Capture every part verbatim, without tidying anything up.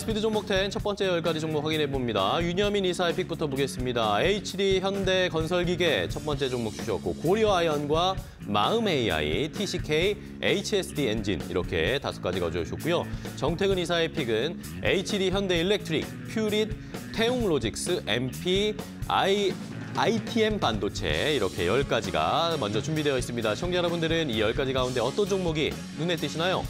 스피드 종목 텐 첫 번째 열 가지 종목 확인해 봅니다. 윤여민 이사의 픽부터 보겠습니다. 에이치디 현대 건설기계 첫 번째 종목 주셨고 고려 아이언과 마음 에이아이, 티씨케이, 에이치에스디 엔진 이렇게 다섯 가지가 주셨고요. 정태근 이사의 픽은 에이치디 현대 일렉트릭, 퓨릿, 태웅로직스, 엠피, 아이 아이티엠 반도체 이렇게 열 가지가 먼저 준비되어 있습니다. 시청자 여러분들은 이 열 가지 가운데 어떤 종목이 눈에 띄시나요?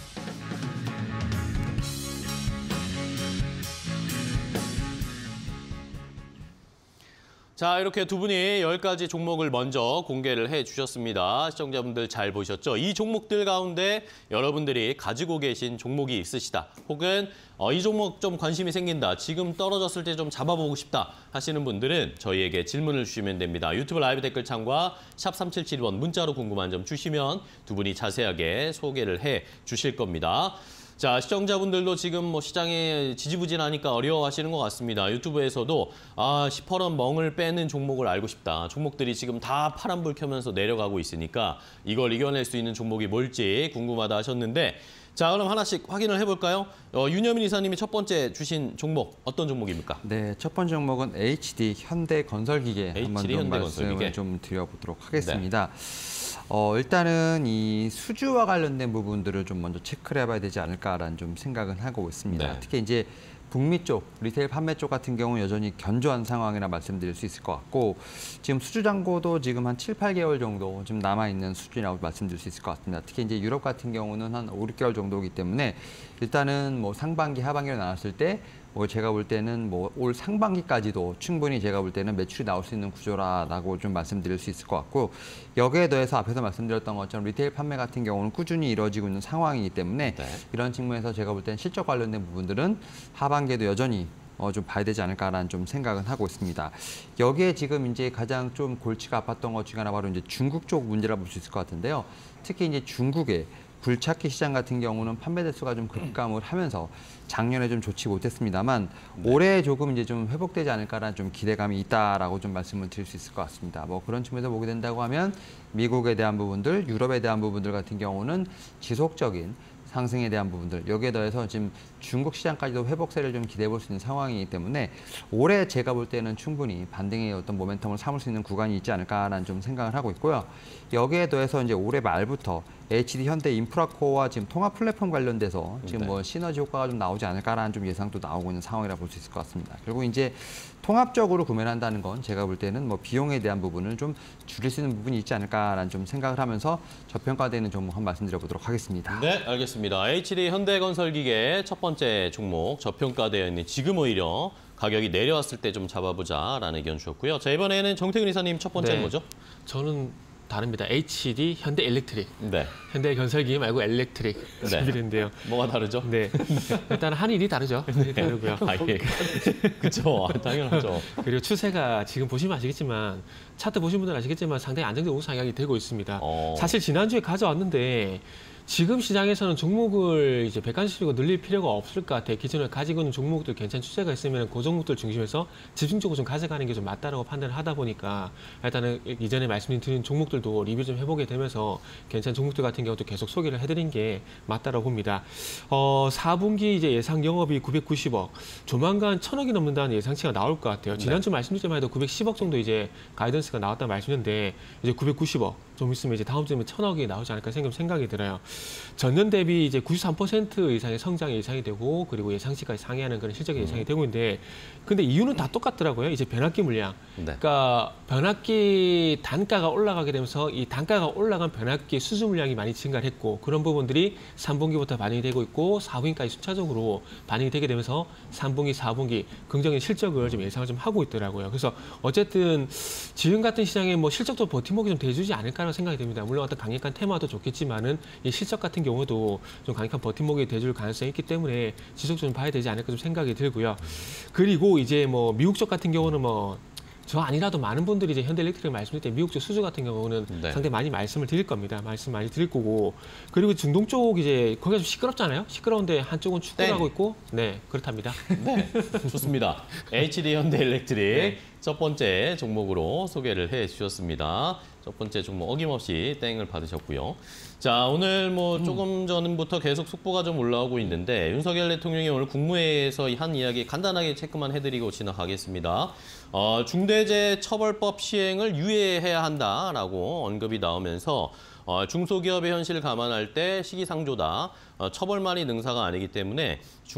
자, 이렇게 두 분이 열 가지 종목을 먼저 공개를 해주셨습니다. 시청자분들 잘 보셨죠? 이 종목들 가운데 여러분들이 가지고 계신 종목이 있으시다. 혹은 어, 이 종목 좀 관심이 생긴다. 지금 떨어졌을 때 좀 잡아보고 싶다 하시는 분들은 저희에게 질문을 주시면 됩니다. 유튜브 라이브 댓글창과 샵 삼칠칠이 번 문자로 궁금한 점 주시면 두 분이 자세하게 소개를 해 주실 겁니다. 자, 시청자분들도 지금 뭐 시장에 지지부진하니까 어려워하시는 것 같습니다. 유튜브에서도 아, 시퍼런 멍을 빼는 종목을 알고 싶다. 종목들이 지금 다 파란불 켜면서 내려가고 있으니까 이걸 이겨낼 수 있는 종목이 뭘지 궁금하다 하셨는데 자, 그럼 하나씩 확인을 해볼까요? 어, 윤여민 이사님이 첫 번째 주신 종목 어떤 종목입니까? 네, 첫 번째 종목은 에이치디 현대건설기계 한번 좀 말씀을 좀 드려보도록 하겠습니다. 네. 어, 일단은 이 수주와 관련된 부분들을 좀 먼저 체크를 해봐야 되지 않을까라는 좀 생각은 하고 있습니다. 네. 특히 이제 북미 쪽, 리테일 판매 쪽 같은 경우는 여전히 견조한 상황이라 말씀드릴 수 있을 것 같고 지금 수주 잔고도 지금 한 칠, 팔 개월 정도 좀 남아있는 수준이라고 말씀드릴 수 있을 것 같습니다. 특히 이제 유럽 같은 경우는 한 오, 육 개월 정도이기 때문에 일단은 뭐 상반기, 하반기로 나눴을 때 뭐 제가 볼 때는 뭐 올 상반기까지도 충분히 제가 볼 때는 매출이 나올 수 있는 구조라고 좀 말씀드릴 수 있을 것 같고 여기에 더해서 앞에서 말씀드렸던 것처럼 리테일 판매 같은 경우는 꾸준히 이루어지고 있는 상황이기 때문에 네. 이런 측면에서 제가 볼 때는 실적 관련된 부분들은 하반기에도 여전히 어, 좀 봐야 되지 않을까라는 좀 생각은 하고 있습니다. 여기에 지금 이제 가장 좀 골치가 아팠던 것 중에 하나 바로 이제 중국 쪽 문제라 볼 수 있을 것 같은데요. 특히 이제 중국의 굴착기 시장 같은 경우는 판매 대수가 좀 급감을 하면서 작년에 좀 좋지 못했습니다만 네. 올해 조금 이제 좀 회복되지 않을까라는 좀 기대감이 있다라고 좀 말씀을 드릴 수 있을 것 같습니다. 뭐 그런 측면에서 보게 된다고 하면 미국에 대한 부분들, 유럽에 대한 부분들 같은 경우는 지속적인 상승에 대한 부분들 여기에 더해서 지금 중국 시장까지도 회복세를 좀 기대해 볼 수 있는 상황이기 때문에 올해 제가 볼 때는 충분히 반등의 어떤 모멘텀을 삼을 수 있는 구간이 있지 않을까라는 좀 생각을 하고 있고요. 여기에 더해서 이제 올해 말부터 에이치디 현대 인프라코어와 지금 통합 플랫폼 관련돼서 지금 네. 뭐 시너지 효과가 좀 나오지 않을까라는 좀 예상도 나오고 있는 상황이라 볼 수 있을 것 같습니다. 그리고 이제 통합적으로 구매를 한다는 건 제가 볼 때는 뭐 비용에 대한 부분을 좀 줄일 수 있는 부분이 있지 않을까라는 좀 생각을 하면서 저평가되는 종목 한번 말씀드려보도록 하겠습니다. 네, 알겠습니다. 에이치디 현대건설기계 첫 번째 종목 저평가되어 있는 지금 오히려 가격이 내려왔을 때 좀 잡아보자라는 의견 주셨고요. 자, 이번에는 정태근 이사님 첫 번째는 네. 뭐죠? 저는 다릅니다. 에이치디 현대 일렉트릭. 네. 현대 건설기 말고 일렉트릭 준비된데요. 네. 뭐가 다르죠? 네. 일단 한 일이 다르죠. 네. 다르고요. 아, 예. 그렇죠. 당연하죠. 그리고 추세가 지금 보시면 아시겠지만 차트 보신 분들 아시겠지만 상당히 안정된 우상향이 되고 있습니다. 어... 사실 지난주에 가져왔는데 지금 시장에서는 종목을 이제 백간시리고 늘릴 필요가 없을 것 같아요. 기존에 가지고 있는 종목들 괜찮은 추세가 있으면 그 종목들 중심에서 집중적으로 좀 가져가는 게 좀 맞다라고 판단을 하다 보니까 일단은 이전에 말씀드린 종목들도 리뷰 좀 해보게 되면서 괜찮은 종목들 같은 경우도 계속 소개를 해드린 게 맞다라고 봅니다. 어, 사 분기 이제 예상 영업이 구백구십억, 조만간 천억이 넘는다는 예상치가 나올 것 같아요. 지난주 네. 말씀드릴 때만 해도 구백십억 정도 이제 가이던스가 나왔다는 말씀인데 이제 구백구십억 좀 있으면 이제 다음 주에 천억이 나오지 않을까 생각이 들어요. 전년 대비 이제 구십삼 퍼센트 이상의 성장이 예상이 되고 그리고 예상치까지 상회하는 그런 실적이 예상이 음. 되고 있는데 근데 이유는 다 똑같더라고요. 이제 변압기 물량. 네. 그러니까 변압기 단가가 올라가게 되면서 이 단가가 올라간 변압기 수주 물량이 많이 증가를 했고 그런 부분들이 삼 분기부터 반영이 되고 있고 사 분기까지 순차적으로 반영이 되게 되면서 삼 분기, 사 분기 긍정적인 실적을 좀 예상을 좀 하고 있더라고요. 그래서 어쨌든 지금 같은 시장에 뭐 실적도 버팀목이 좀 돼주지 않을까라는 생각이 듭니다. 물론 어떤 강력한 테마도 좋겠지만은 이 실적 같은 경우도 좀 강력한 버팀목이 돼줄 가능성이 있기 때문에 지속적으로 봐야 되지 않을까 좀 생각이 들고요. 그리고 이제 뭐 미국 쪽 같은 경우는 뭐 저 아니라도 많은 분들이 이제 현대일렉트릭 말씀드릴 때 미국 쪽 수주 같은 경우는 네. 상당히 많이 말씀을 드릴 겁니다. 말씀 많이 드릴 거고 그리고 중동 쪽 이제 거기가 좀 시끄럽잖아요. 시끄러운데 한쪽은 축구를 하고 있고 네 그렇답니다. 네 좋습니다. 에이치디 현대일렉트릭 네. 첫 번째 종목으로 소개를 해주셨습니다. 첫 번째 종목 어김없이 땡을 받으셨고요. 자, 오늘 뭐 조금 전부터 계속 속보가 좀 올라오고 있는데 윤석열 대통령이 오늘 국무회의에서 한 이야기 간단하게 체크만 해드리고 지나가겠습니다. 어, 중대재해처벌법 시행을 유예해야 한다라고 언급이 나오면서 어, 중소기업의 현실을 감안할 때 시기상조다. 어, 처벌만이 능사가 아니기 때문에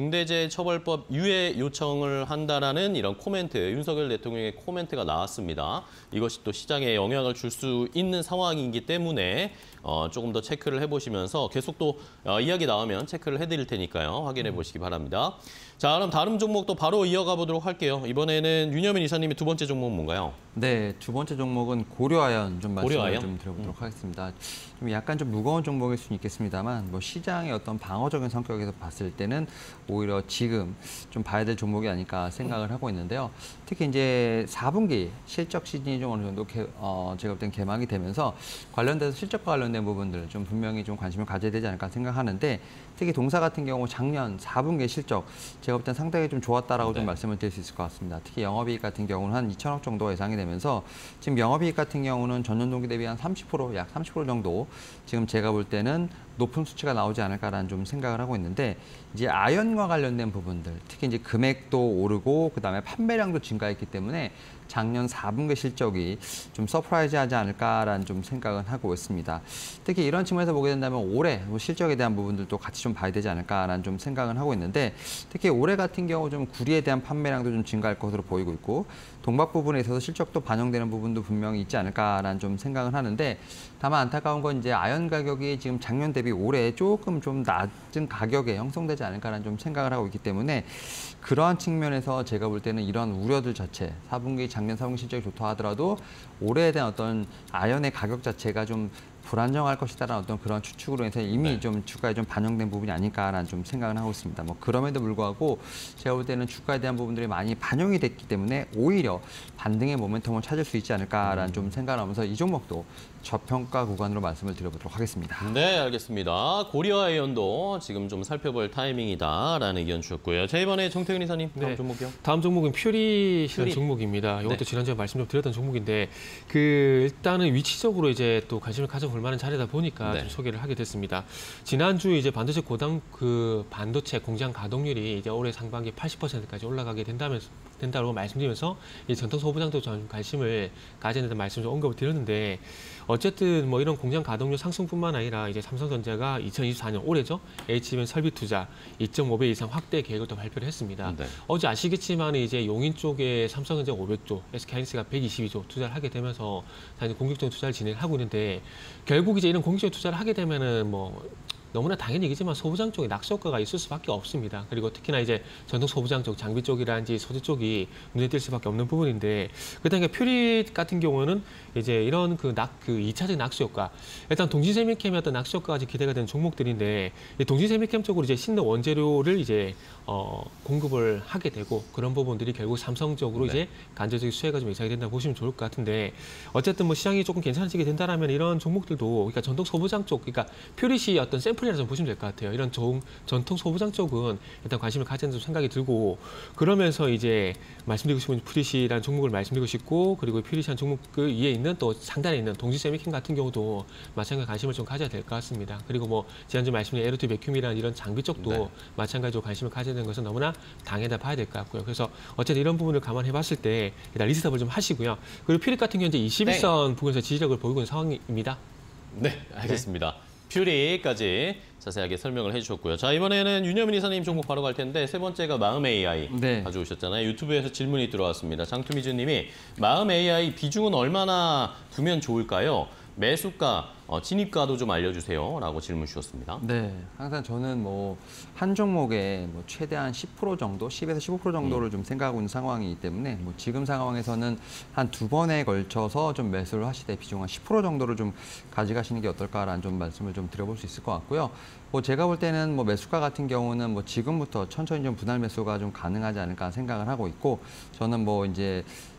중대재해처벌법 유예 요청을 한다라는 이런 코멘트, 윤석열 대통령의 코멘트가 나왔습니다. 이것이 또 시장에 영향을 줄 수 있는 상황이기 때문에 어, 조금 더 체크를 해보시면서 계속 또 어, 이야기 나오면 체크를 해드릴 테니까요. 확인해 보시기 바랍니다. 자, 그럼 다른 종목도 바로 이어가 보도록 할게요. 이번에는 윤여민 이사님의 두 번째 종목은 뭔가요? 네, 두 번째 종목은 고려아연 좀 말씀을 고려아연? 좀 드려보도록 음. 하겠습니다. 좀 약간 좀 무거운 종목일 수는 있겠습니다만, 뭐 시장의 어떤 방어적인 성격에서 봤을 때는 오히려 지금 좀 봐야 될 종목이 아닐까 생각을 하고 있는데요. 특히 이제 사 분기 실적 시즌이 좀 어느 정도 개, 어, 제가 볼 땐 개막이 되면서 관련돼서 실적과 관련된 부분들 좀 분명히 좀 관심을 가져야 되지 않을까 생각하는데, 특히 동사 같은 경우 작년 사 분기 실적 제가 볼 땐 상당히 좀 좋았다라고 네. 좀 말씀을 드릴 수 있을 것 같습니다. 특히 영업이익 같은 경우는 한 이천억 정도 예상이 되면서 지금 영업이익 같은 경우는 전년 동기 대비 한 삼십 퍼센트, 약 삼십 퍼센트 정도 지금 제가 볼 때는 높은 수치가 나오지 않을까라는 좀 생각을 하고 있는데, 이제 아연과 관련된 부분들, 특히 이제 금액도 오르고 그다음에 판매량도 증가했기 때문에 작년 사 분기 실적이 좀 서프라이즈하지 않을까라는 좀 생각은 하고 있습니다. 특히 이런 측면에서 보게 된다면 올해 뭐 실적에 대한 부분들도 같이 좀 봐야 되지 않을까라는 좀 생각은 하고 있는데, 특히 올해 같은 경우 좀 구리에 대한 판매량도 좀 증가할 것으로 보이고 있고, 동박 부분에 있어서 실적도 반영되는 부분도 분명히 있지 않을까라는 좀 생각은 하는데, 다만 안타까운 건 이제 아연 가격이 지금 작년 대비 올해 조금 좀 낮은 가격에 형성되지 않을까라는 좀 생각을 하고 있기 때문에, 그러한 측면에서 제가 볼 때는 이런 우려들 자체, 사 분기 작년 사 분기 실적이 좋다 하더라도 올해에 대한 어떤 아연의 가격 자체가 좀 불안정할 것이다라는 어떤 그런 추측으로 해서 이미 네. 좀 주가에 좀 반영된 부분이 아닐까라는 좀 생각을 하고 있습니다. 뭐 그럼에도 불구하고 제가 볼 때는 주가에 대한 부분들이 많이 반영이 됐기 때문에 오히려 반등의 모멘텀을 찾을 수 있지 않을까라는 음. 좀 생각을 하면서 이 종목도 저평가 구간으로 말씀을 드려보도록 하겠습니다. 네, 알겠습니다. 고려아연도 지금 좀 살펴볼 타이밍이다라는 의견 주셨고요. 자, 이번에 정태근 이사님 다음 네. 종목이요? 다음 종목은 퓨리라는 퓨리. 종목입니다. 이것도 네. 지난주에 말씀 좀 드렸던 종목인데, 그 일단은 위치적으로 이제 또 관심을 가져볼 만한 자리다 보니까 네. 좀 소개를 하게 됐습니다. 지난주 이제 반도체 고당 그 반도체 공장 가동률이 이제 올해 상반기 팔십 퍼센트까지 올라가게 된다면서 된다고 말씀드리면서 이 전통 소부장도 좀 관심을 가져야 된다는 말씀 좀 언급을 드렸는데, 어쨌든 뭐 이런 공장 가동률 상승뿐만 아니라 이제 삼성전자가 이천이십사 년 올해죠, 에이치비엠 설비 투자 이 점 오 배 이상 확대 계획을 또 발표를 했습니다. 네. 어제 아시겠지만 이제 용인 쪽에 삼성전자 오백 조, 에스케이하이닉스가 백이십이 조 투자를 하게 되면서 당연히 공격적인 투자를 진행하고 있는데, 결국 이제 이런 공격적인 투자를 하게 되면은 뭐 너무나 당연히 얘기지만 소부장 쪽에 낙수효과가 있을 수밖에 없습니다. 그리고 특히나 이제 전통 소부장 쪽, 장비 쪽이라든지 소재 쪽이 눈에 띌 수밖에 없는 부분인데, 그다음에 퓨리 같은 경우는 이제 이런 그 낙, 그 이 차적인 낙수효과, 일단 동진세미캠의 어떤 낙수효과까지 기대가 되는 종목들인데, 이 동진세미캠 쪽으로 이제 신는 원재료를 이제 어, 공급을 하게 되고, 그런 부분들이 결국 삼성 쪽으로 네. 이제 간접적인 수혜가 좀 예상이 된다고 보시면 좋을 것 같은데, 어쨌든 뭐 시장이 조금 괜찮아지게 된다라면 이런 종목들도, 그러니까 전통 소부장 쪽, 그러니까 퓨릿이 어떤 샘플 좀 보시면 될 것 같아요. 이런 종, 전통 소부장 쪽은 일단 관심을 가지는 좀 생각이 들고, 그러면서 이제 말씀드리고 싶은 퓨릿이라는 종목을 말씀드리고 싶고, 그리고 퓨릿이라는 종목 그 위에 있는 또 상단에 있는 동지세미캠 같은 경우도 마찬가지로 관심을 좀 가져야 될 것 같습니다. 그리고 뭐 지난주 말씀드린 에어투 베큐미라는 이런 장비 쪽도 네. 마찬가지로 관심을 가져야 되는 것은 너무나 당연하다 봐야 될 것 같고요. 그래서 어쨌든 이런 부분을 감안해 봤을 때 일단 리스트업을 좀 하시고요. 그리고 퓨릿 같은 경우는 이제 이십일 선 부근에서 지지력을 보이고 있는 상황입니다. 네, 알겠습니다. 네. 퓨리까지 자세하게 설명을 해주셨고요. 자, 이번에는 윤여민 이사님 종목 바로 갈 텐데, 세 번째가 마음 에이아이 네. 가져오셨잖아요. 유튜브에서 질문이 들어왔습니다. 장투미즈님이 마음 에이아이 비중은 얼마나 두면 좋을까요? 매수가, 어, 진입가도 좀 알려주세요. 라고 질문 주셨습니다. 네, 항상 저는 뭐 한 종목에 뭐 최대한 십 퍼센트 정도, 십에서 십오 퍼센트 정도를 음. 좀 생각하고 있는 상황이기 때문에, 뭐 지금 상황에서는 한 두 번에 걸쳐서 좀 매수를 하시되 비중 한 십 퍼센트 정도를 좀 가져가시는 게 어떨까라는 좀 말씀을 좀 드려볼 수 있을 것 같고요. 뭐 제가 볼 때는 뭐 매수가 같은 경우는 뭐 지금부터 천천히 좀 분할 매수가 좀 가능하지 않을까 생각을 하고 있고, 저는 뭐 이제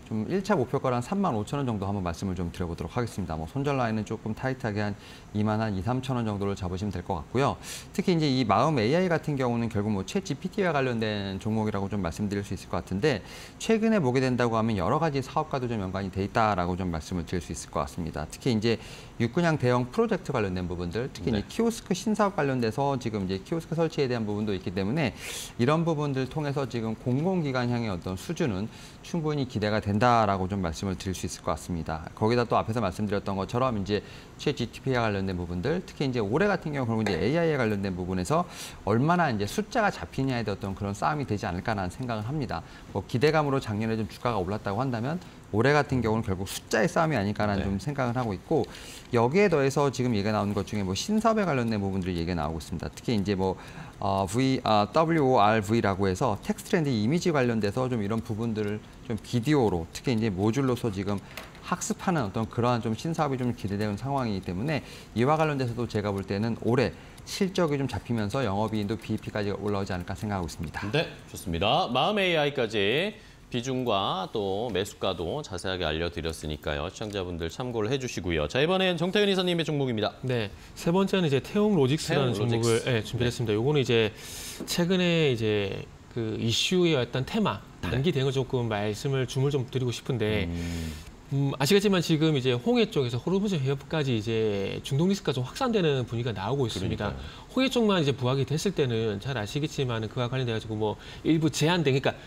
좀 일 차 목표가를 한 삼만 오천 원 정도 한번 말씀을 좀 드려보도록 하겠습니다. 뭐 손절 라인은 조금 타이트하게 한 이만 한 이삼천 원 정도를 잡으시면 될 것 같고요. 특히 이제 이 마음 에이아이 같은 경우는 결국 뭐 챗 지피티와 관련된 종목이라고 좀 말씀드릴 수 있을 것 같은데 최근에 보게 된다고 하면 여러 가지 사업과도 좀 연관이 돼 있다라고 좀 말씀을 드릴 수 있을 것 같습니다. 특히 이제 육군양 대형 프로젝트 관련된 부분들, 특히 네. 이제 키오스크 신사업 관련돼서 지금 이제 키오스크 설치에 대한 부분도 있기 때문에 이런 부분들 통해서 지금 공공기관 향의 어떤 수준은 충분히 기대가 된다라고 좀 말씀을 드릴 수 있을 것 같습니다. 거기다 또 앞에서 말씀드렸던 것처럼 이제 챗 지피티와 관련된 부분들, 특히 이제 올해 같은 경우 결국 이제 에이아이에 관련된 부분에서 얼마나 이제 숫자가 잡히냐에 대한 어떤 그런 싸움이 되지 않을까라는 생각을 합니다. 뭐 기대감으로 작년에 좀 주가가 올랐다고 한다면 올해 같은 경우는 결국 숫자의 싸움이 아닐까라는 네. 좀 생각을 하고 있고 여기에 더해서 지금 얘기가 나오는 것 중에 뭐 신사업에 관련된 부분들이 얘기가 나오고 있습니다. 특히 이제 뭐 어, V, 어, 더블유오알브이라고 해서 텍스트랜드 이미지 관련돼서 좀 이런 부분들을 좀 비디오로 특히 이제 모듈로서 지금 학습하는 어떤 그러한 좀 신사업이 좀 기대되는 상황이기 때문에 이와 관련돼서도 제가 볼 때는 올해 실적이 좀 잡히면서 영업이익도 비이피까지 올라오지 않을까 생각하고 있습니다. 네, 좋습니다. 마음 에이아이까지 비중과 또 매수가도 자세하게 알려드렸으니까요. 시청자분들 참고를 해주시고요. 자, 이번엔 정태윤 이사님의 종목입니다. 네, 세 번째는 이제 태용 로직스라는 태용 종목을 로직스. 네, 준비했습니다. 네. 요거는 이제 최근에 이제 그 이슈였던 테마 단기 대응을 조금 말씀을 줌을 좀 드리고 싶은데. 음. 음, 아시겠지만 지금 이제 홍해 쪽에서 호르무즈 해협까지 이제 중동 리스크가 좀 확산되는 분위기가 나오고 있습니다. 그러니까요. 홍해 쪽만 이제 부각이 됐을 때는 잘 아시겠지만 그와 관련돼 가지고 뭐 일부 제한된 그러니까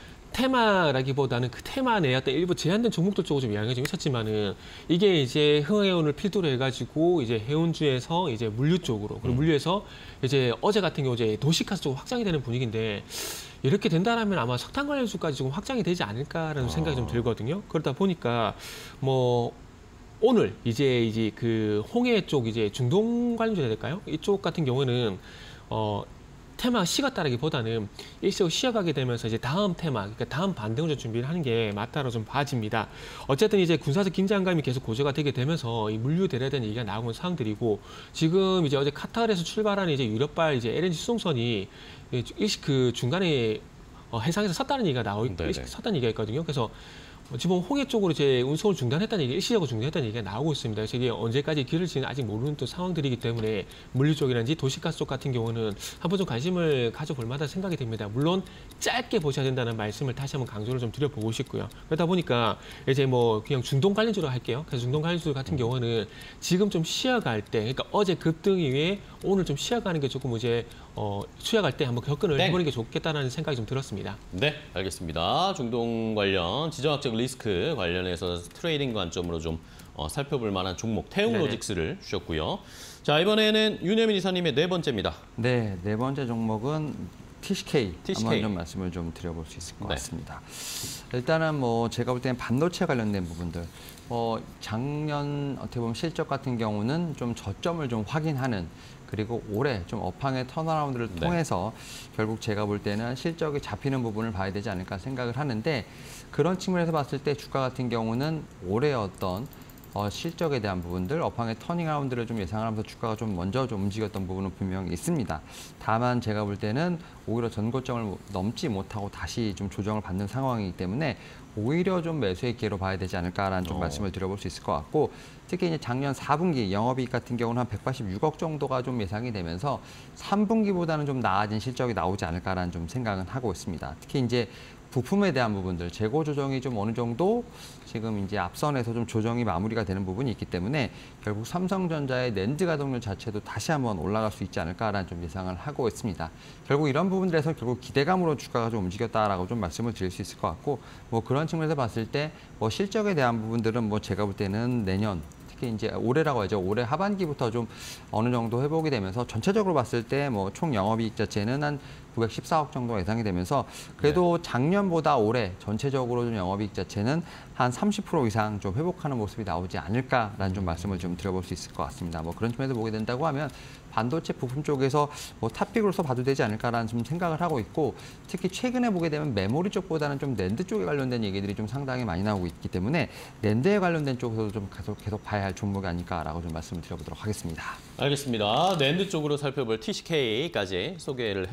테마라기보다는 그 테마 내에 어떤 일부 제한된 종목들 쪽으로 좀 영향이 좀 있었지만은 이게 이제 흥해운을 필두로 해가지고 이제 해운주에서 이제 물류 쪽으로 그리고 음. 물류에서 이제 어제 같은 경우 이제 도시가스 쪽으로 확장이 되는 분위기인데. 이렇게 된다라면 아마 석탄 관련주까지 조금 확장이 되지 않을까라는 아. 생각이 좀 들거든요. 그러다 보니까 뭐 오늘 이제 이제 그 홍해 쪽 이제 중동 관련주 해야 될까요? 이쪽 같은 경우는 어 테마 식었다라기보다는 일시적으로 쉬어가게 되면서 이제 다음 테마, 그러니까 다음 반등을 좀 준비를 하는 게 맞다로 좀 봐집니다. 어쨌든 이제 군사적 긴장감이 계속 고조가 되게 되면서 이 물류 대란에 대한 얘기가 나오는 상황들이고 지금 이제 어제 카타르에서 출발한 이제 유럽발 이제 엘엔지 수송선이 일시 그 중간에 어, 해상에서 섰다는 얘기가 나오 일시 섰다는 얘기가 있거든요. 그래서 지금 홍해 쪽으로 이제 운송을 중단했다는 얘기, 일시적으로 중단했다는 얘기가 나오고 있습니다. 그래서 이게 언제까지 길을지는 아직 모르는 또 상황들이기 때문에 물류 쪽이라든지 도시가스 쪽 같은 경우는 한번 좀 관심을 가져볼 만한 생각이 됩니다. 물론 짧게 보셔야 된다는 말씀을 다시 한번 강조를 좀 드려보고 싶고요. 그러다 보니까 이제 뭐 그냥 중동 관련주로 할게요. 그래서 중동 관련주 같은 경우는 지금 좀 쉬어갈 때, 그러니까 어제 급등 이후에 오늘 좀 쉬어가는 게 조금 이제 어, 쉬어갈 때 한번 접근을 네. 해보는 게 좋겠다는 생각이 좀 들었습니다. 네, 알겠습니다. 중동 관련 지정학적 리스크 관련해서 트레이딩 관점으로 좀 어, 살펴볼 만한 종목 태용 네네. 로직스를 주셨고요. 자, 이번에는 윤혜민 이사님의 네 번째입니다. 네, 네 번째 종목은 티씨케이, 티씨케이. 한번 좀 말씀을 좀 드려볼 수 있을 것 네. 같습니다. 일단은 뭐 제가 볼 때는 반도체 관련된 부분들, 어, 작년 어떻게 보면 실적 같은 경우는 좀 저점을 좀 확인하는 그리고 올해 좀 업황의 턴어라운드를 네. 통해서 결국 제가 볼 때는 실적이 잡히는 부분을 봐야 되지 않을까 생각을 하는데 그런 측면에서 봤을 때 주가 같은 경우는 올해 어떤 어, 실적에 대한 부분들, 업황의 터닝아웃들을 좀 예상을 하면서 주가가 좀 먼저 좀 움직였던 부분은 분명히 있습니다. 다만 제가 볼 때는 오히려 전고점을 넘지 못하고 다시 좀 조정을 받는 상황이기 때문에 오히려 좀 매수의 기회로 봐야 되지 않을까라는 좀 어. 말씀을 드려볼 수 있을 것 같고 특히 이제 작년 사 분기 영업이익 같은 경우는 한 백팔십육억 정도가 좀 예상이 되면서 삼 분기보다는 좀 나아진 실적이 나오지 않을까라는 좀 생각은 하고 있습니다. 특히 이제 부품에 대한 부분들, 재고 조정이 좀 어느 정도 지금 이제 앞선에서 좀 조정이 마무리가 되는 부분이 있기 때문에 결국 삼성전자의 낸드 가동률 자체도 다시 한번 올라갈 수 있지 않을까라는 좀 예상을 하고 있습니다. 결국 이런 부분들에서 결국 기대감으로 주가가 좀 움직였다라고 좀 말씀을 드릴 수 있을 것 같고 뭐 그런 측면에서 봤을 때 뭐 실적에 대한 부분들은 뭐 제가 볼 때는 내년 특히 이제 올해라고 하죠. 올해 하반기부터 좀 어느 정도 회복이 되면서 전체적으로 봤을 때 뭐 총 영업이익 자체는 한 구백십사억 정도 예상이 되면서 그래도 네. 작년보다 올해 전체적으로 좀 영업이익 자체는 한 삼십 퍼센트 이상 좀 회복하는 모습이 나오지 않을까라는 좀 말씀을 좀 드려볼 수 있을 것 같습니다. 뭐 그런 측면에서 보게 된다고 하면 반도체 부품 쪽에서 뭐 탑픽으로서 봐도 되지 않을까라는 좀 생각을 하고 있고 특히 최근에 보게 되면 메모리 쪽보다는 좀 낸드 쪽에 관련된 얘기들이 좀 상당히 많이 나오고 있기 때문에 낸드에 관련된 쪽에서도 좀 계속, 계속 봐야 할 종목이 아닐까라고 좀 말씀을 드려보도록 하겠습니다. 알겠습니다. 낸드 쪽으로 살펴볼 티씨케이까지 소개를 해주셨고요.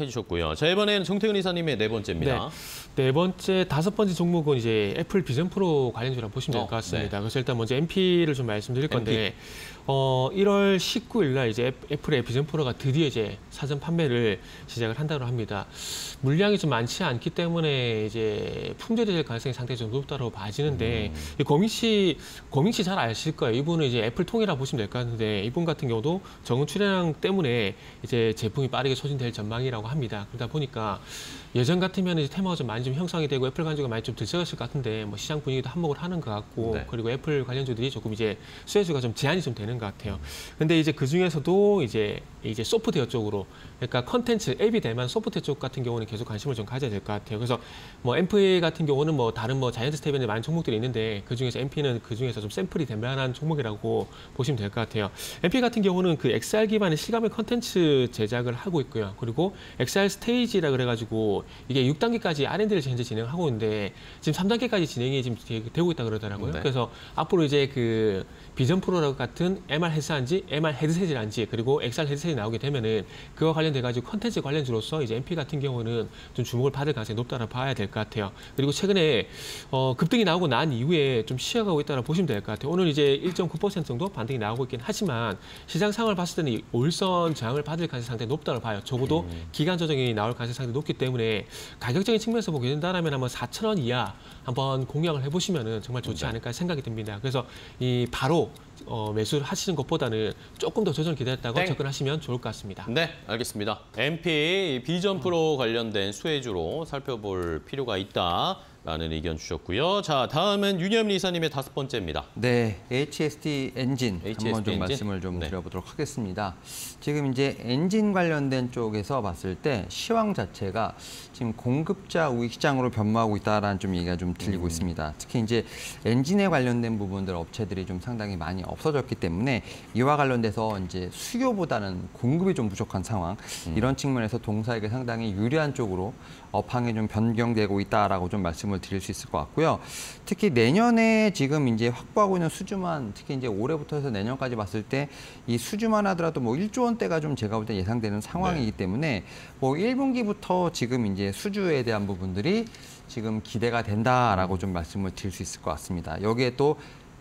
그렇군요. 자, 이번에는 정태근 이사님의 네 번째입니다. 네. 네 번째, 다섯 번째 종목은 이제 애플 비전 프로 관련주라고 보시면 될 것 같습니다. 어, 네. 그래서 일단 먼저 엠피를 좀 말씀드릴 건데, 엠피. 어, 일월 십구일 날 이제 애플의 비전 프로가 드디어 이제 사전 판매를 시작을 한다고 합니다. 물량이 좀 많지 않기 때문에 이제 품절이 될 가능성이 상당히 좀 높다고 봐지는데, 음. 고민 씨, 고민 씨 잘 아실 거예요. 이분은 이제 애플 통이라 보시면 될 것 같은데, 이분 같은 경우도 정은 출하량 때문에 이제 제품이 빠르게 소진될 전망이라고 합니다. 그러다 보니까 예전 같으면 이제 테마가 좀 많이 좀 형성이 되고 애플 관주가 많이 좀 들썩였을 것 같은데, 뭐 시장 분위기도 한몫을 하는 것 같고, 네. 그리고 애플 관련주들이 조금 이제 수혜주가 좀 제한이 좀 되는 것 같아요. 근데 이제 그 중에서도 이제 이제 소프트웨어 쪽으로, 그러니까 컨텐츠 앱이 될 만한 소프트웨어 쪽 같은 경우는 계속 관심을 좀 가져야 될 것 같아요. 그래서 뭐 엠피 같은 경우는 뭐 다른 뭐 자이언트 스텝에 많은 종목들이 있는데, 그 중에서 엠피는 그 중에서 좀 샘플이 될 만한 종목이라고 보시면 될 것 같아요. 엠피 같은 경우는 그 엑스알 기반의 실감의 컨텐츠 제작을 하고 있고요. 그리고 엑스알 스테이지라 그래가지고 이게 육 단계까지 알 앤 디를 현재 진행하고 있는데, 지금 삼 단계까지 진행이 지금 되고 있다 그러더라고요. 네. 그래서 앞으로 이제 그 비전 프로 같은 엠알 헤드셋인지 엠알 헤드셋이란지 그리고 엑스알 헤드셋이 나오게 되면은 그와 관련돼 가지고 컨텐츠 관련주로서 이제 엠피 같은 경우는 좀 주목을 받을 가능성이 높다고 봐야 될 것 같아요. 그리고 최근에 어, 급등이 나오고 난 이후에 좀 쉬어가고 있다고 보시면 될 것 같아요. 오늘 이제 일 점 구 퍼센트 정도 반등이 나오고 있긴 하지만 시장 상황을 봤을 때는 올선 저항을 받을 가능성이 상당히 높다고 봐요. 적어도 음. 기간 조정이 나올 가능성이 상당히 높기 때문에 가격적인 측면에서 보게 된다면 한번 사천 원 이하 한번 공략을 해보시면은 정말 좋지 네. 않을까 생각이 듭니다. 그래서 이 바로 어, 매수를 하시는 것보다는 조금 더 조정을 기다렸다고 네. 접근하시면 좋을 것 같습니다. 네, 알겠습니다. 엠피 비전 프로 관련된 수혜주로 살펴볼 필요가 있다라는 의견 주셨고요. 자, 다음은 윤여민 이사님의 다섯 번째입니다. 네, 에이치에스디 엔진 에이치에스디 한번 좀 엔진? 말씀을 좀 네. 드려보도록 하겠습니다. 지금 이제 엔진 관련된 쪽에서 봤을 때 시황 자체가 지금 공급자 우익 시장으로 변모하고 있다라는 좀 얘기가 좀 들리고 음. 있습니다. 특히 이제 엔진에 관련된 부분들 업체들이 좀 상당히 많이 없어졌기 때문에 이와 관련돼서 이제 수요보다는 공급이 좀 부족한 상황, 음. 이런 측면에서 동사에게 상당히 유리한 쪽으로 업황이 좀 변경되고 있다라고 좀 말씀을 드릴 수 있을 것 같고요. 특히 내년에 지금 이제 확보하고 있는 수주만, 특히 이제 올해부터 해서 내년까지 봤을 때 이 수주만 하더라도 뭐 일조 원대가 좀 제가 볼 때 예상되는 상황이기 네. 때문에 뭐 일 분기부터 지금 이제 수주에 대한 부분들이 지금 기대가 된다라고 좀 말씀을 드릴 수 있을 것 같습니다. 여기에 또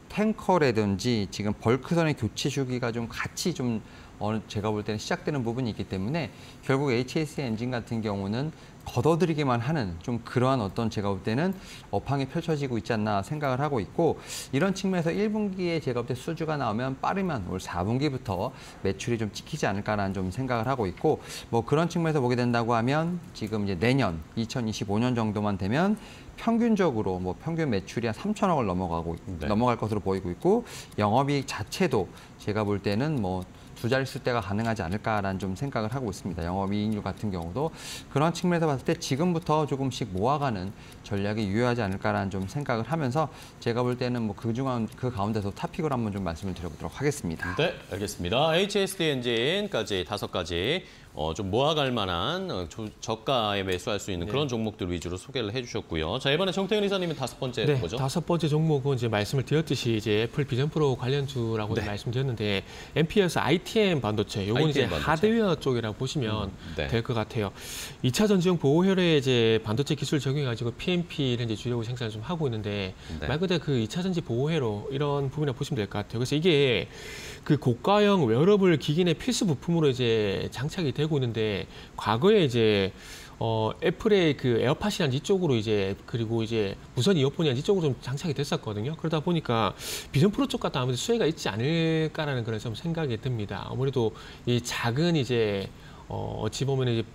탱커라든지 지금 벌크선의 교체 주기가 좀 같이 좀 어느 제가 볼 때는 시작되는 부분이 있기 때문에 결국 에이치에스디 엔진 같은 경우는 걷어들이기만 하는 좀 그러한 어떤 제가 볼 때는 업황이 펼쳐지고 있지 않나 생각을 하고 있고, 이런 측면에서 일 분기에 제가 볼 때 수주가 나오면 빠르면 올 사 분기부터 매출이 좀 찍히지 않을까라는 좀 생각을 하고 있고, 뭐 그런 측면에서 보게 된다고 하면 지금 이제 내년 이천이십오 년 정도만 되면 평균적으로 뭐 평균 매출이 한 삼천억을 넘어가고 네. 넘어갈 것으로 보이고 있고, 영업이익 자체도 제가 볼 때는 뭐 두 자릿수대가 가능하지 않을까라는 좀 생각을 하고 있습니다. 영업이익률 같은 경우도 그런 측면에서 봤을 때 지금부터 조금씩 모아가는 전략이 유효하지 않을까라는 좀 생각을 하면서 제가 볼 때는 뭐 그중한 그 가운데서 탑픽을 한번 좀 말씀을 드려보도록 하겠습니다. 네, 알겠습니다. 에이치에스디 엔진까지 다섯 가지 어, 좀 모아갈 만한 어, 조, 저가에 매수할 수 있는 네. 그런 종목들 위주로 소개를 해주셨고요. 자, 이번에 정태근 이사님은 다섯 번째 네, 뭐죠? 다섯 번째 종목은 이제 말씀을 드렸듯이 이제 애플 비전 프로 관련주라고 네. 말씀드렸는데, 엠피에서 아이티엠 반도체, 요건 이제 반도체. 하드웨어 쪽이라고 보시면 음, 네. 될 것 같아요. 이 차 전지용 보호혈에 이제 반도체 기술 적용해가지고 피엠피를 이제 주력으로 생산을 좀 하고 있는데 네. 말 그대로 그 이 차 전지 보호회로 이런 부분이라고 보시면 될 것 같아요. 그래서 이게 그 고가형 웨어러블 기기의 필수 부품으로 이제 장착이 되고 있는데, 과거에 이제 어, 애플의 그 에어팟이란 이쪽으로 이제, 그리고 이제 무선 이어폰이란 이쪽으로 좀 장착이 됐었거든요. 그러다 보니까 비전 프로 쪽 같다 아무래도 수혜가 있지 않을까라는 그런 좀 생각이 듭니다. 아무래도 이 작은 이제 어, 어찌 보면 이제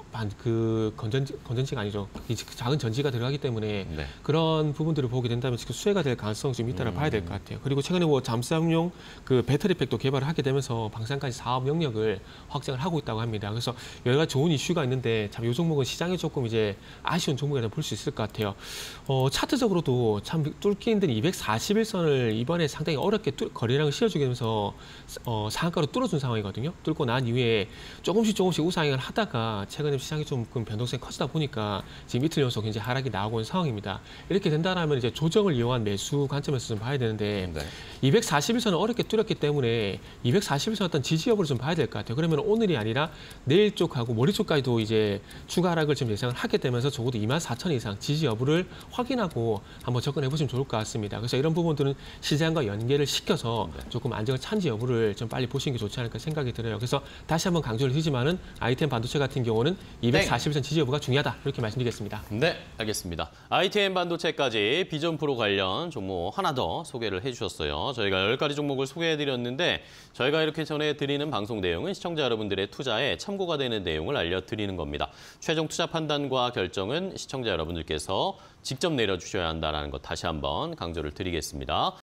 그 건전지, 건전지가 아니죠. 작은 전지가 들어가기 때문에 네. 그런 부분들을 보게 된다면 지금 수혜가 될 가능성이 좀 있다고 음. 봐야 될 것 같아요. 그리고 최근에 뭐 잠수함용 그 배터리팩도 개발을 하게 되면서 방산까지 사업 영역을 확장을 하고 있다고 합니다. 그래서 여러 가지 좋은 이슈가 있는데 참 이 종목은 시장이 조금 이제 아쉬운 종목이라고 볼 수 있을 것 같아요. 어, 차트적으로도 참 뚫기 힘든 이백사십일 선을 이번에 상당히 어렵게 뚫, 거래량을 씌워주게 되면서 어, 상한가로 뚫어준 상황이거든요. 뚫고 난 이후에 조금씩 조금씩 우상향을 하다가 최근에 시장이 좀 변동성이 커지다 보니까 지금 이틀 연속 이제 하락이 나오고 있는 상황입니다. 이렇게 된다라면 이제 조정을 이용한 매수 관점에서 좀 봐야 되는데 네. 이백사십 일선은 어렵게 뚫렸기 때문에 이백사십 일선 어떤 지지 여부를 좀 봐야 될 것 같아요. 그러면 오늘이 아니라 내일 쪽하고 모레 쪽까지도 이제 추가 하락을 지금 예상을 하게 되면서 적어도 이만 사천 이상 지지 여부를 확인하고 한번 접근해 보시면 좋을 것 같습니다. 그래서 이런 부분들은 시장과 연계를 시켜서 조금 안정을 찬지 여부를 좀 빨리 보시는 게 좋지 않을까 생각이 들어요. 그래서 다시 한번 강조를 드리지만은 아이템 반도체 같은 경우는 이백사십 일선 지지 여부가 중요하다 이렇게 말씀드리겠습니다. 네, 알겠습니다. 아이티엠 반도체까지 비전 프로 관련 종목 하나 더 소개를 해주셨어요. 저희가 열 가지 종목을 소개해드렸는데 저희가 이렇게 전해드리는 방송 내용은 시청자 여러분들의 투자에 참고가 되는 내용을 알려드리는 겁니다. 최종 투자 판단과 결정은 시청자 여러분들께서 직접 내려주셔야 한다는 것 다시 한번 강조를 드리겠습니다.